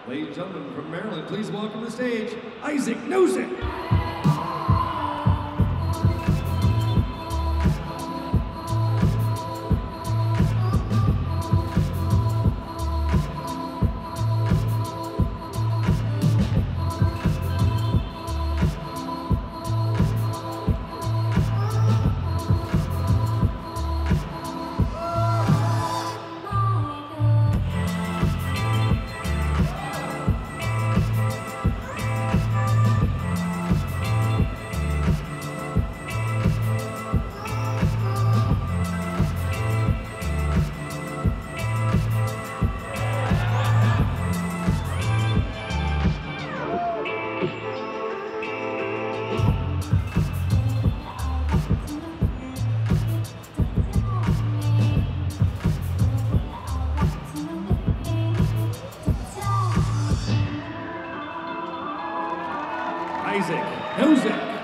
Ladies and gentlemen from Maryland, please welcome to the stage, Nozick. Nozick.